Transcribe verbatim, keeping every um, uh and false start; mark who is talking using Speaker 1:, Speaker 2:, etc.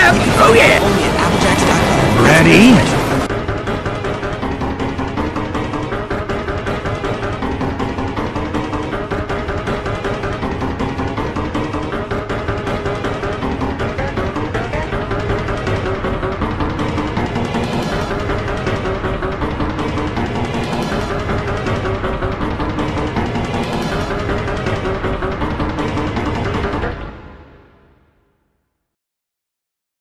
Speaker 1: am. Oh yeah.
Speaker 2: Only at applejacks dot com.
Speaker 1: Ready?